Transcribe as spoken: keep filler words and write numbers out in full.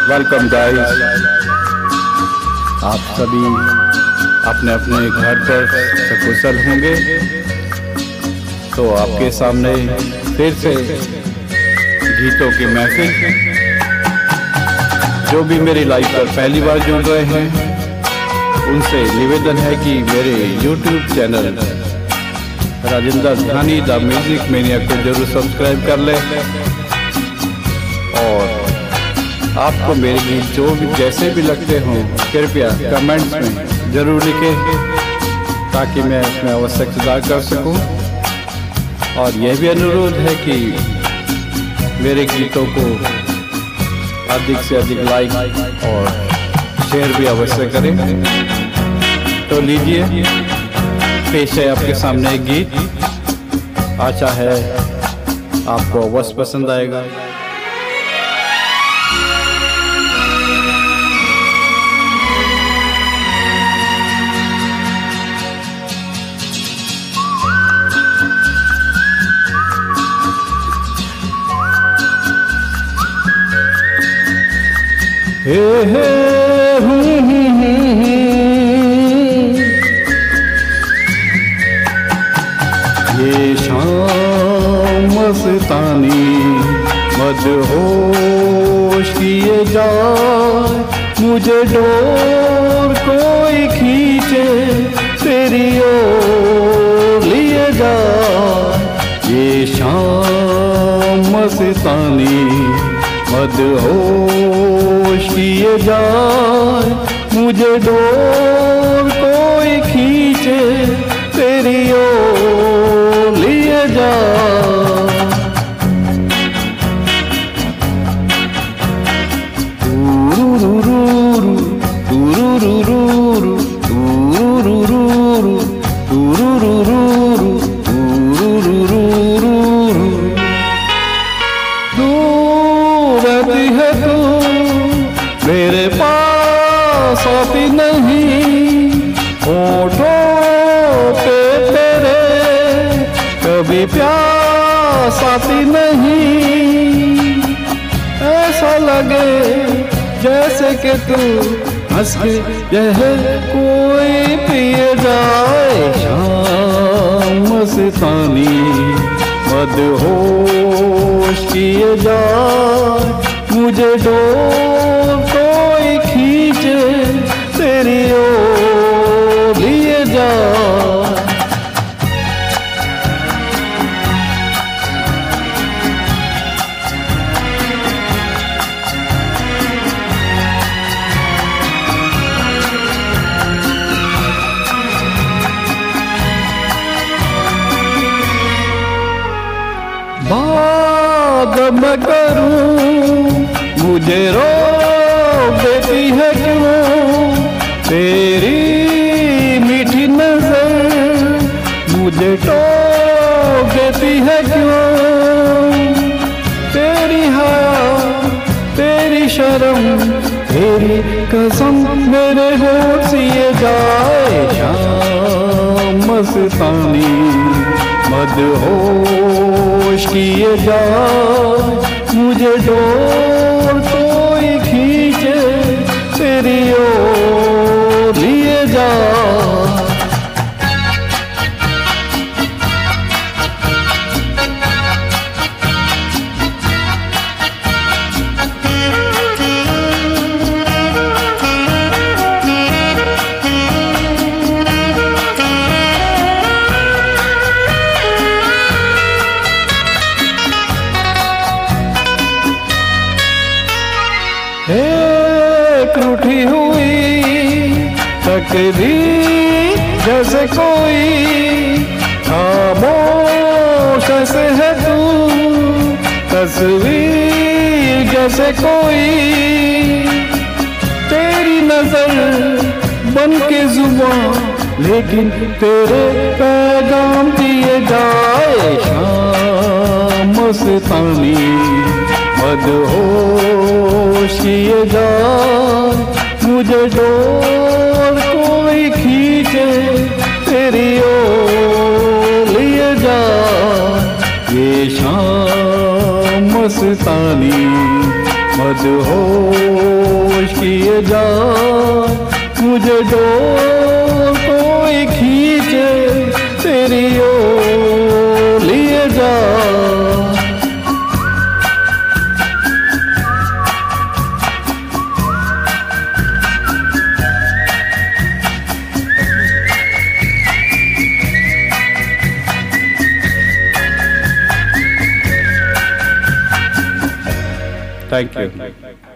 Welcome guys. आप सभी अपने अपने घर पर सकुशल होंगे। तो आपके सामने फिर से गीतों की महफिल। जो भी मेरी लाइफ पर पहली बार जुड़ रहे हैं उनसे निवेदन है कि मेरे YouTube channel Rajendra Dhani the music mania को जरूर सब्सक्राइब कर ले। और आपको मेरे गीत जो भी जैसे भी लगते हों कृपया कमेंट्स में ज़रूर लिखें ताकि मैं उसमें आवश्यक सुधार कर सकूं। और यह भी अनुरोध है कि मेरे गीतों को अधिक से अधिक लाइक और शेयर भी अवश्य करें। तो लीजिए पेश है आपके सामने एक गीत। आशा है आपको अवश्य पसंद आएगा। हे हे हूँ हूँ हूँ ये शाम मस्तानी मदहोश किए जाए, मुझे डोर कोई खींचे तेरी ओर लिए जाए। ये शाम मस्तानी मदहोश किए जाए, मुझे डोर कोई खींचे तेरी ओर लिए जाए। तुरुरुरुरु तुरुरुरुरु तुरुरुरुरु तुरुरुरुरु तुरुरुरुरु रहती है तू मेरे पास आती नहीं, होठों पे तेरे कभी प्यास आती नहीं। ऐसा लगे जैसे कि तू हंस के जहर कोई पिए जाए। शाम मस्तानी मदहोश किए जाए, मुझे डोर कोई खींचे तेरी ओर लिए जाए। बात मैं करूं मुझे रोक देती है क्यों तेरी मीठी नजर, मुझे टोक देती है क्यों तेरी हया तेरी शर्म तेरी कसम मेरे होठ सिए जाए। शाम मस्तानी मदहोश किए जाए, मुझे डोर कोई खींचे तेरी ओर लिए जाए। एक रूठी हुई तकदीर जैसे कोई खामोश ऐसे है तू, तस्वीर जैसे कोई तेरी नजर बन के जुबान लेकिन तेरे पैगाम दिए जाए। शाम मस्तानी मदहोश किए जाए, मुझे डोर कोई खींचे तेरी ओर लिए जाए। ये शाम मस्तानी मदहोश किए जा मुझे डोर कोई खींचे तेरी ओर लिए जा। Thank you.